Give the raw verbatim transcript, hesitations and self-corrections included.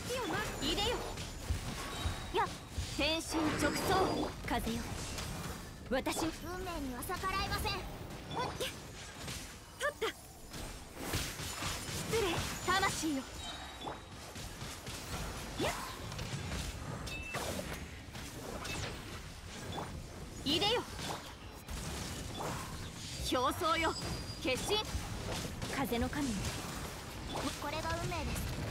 よな。 入れよ。や天心直送風よ。私運命には逆らえません。取った。 失礼魂よ。やっ入れよ。表層よ決心風の神よ。 これが運命です。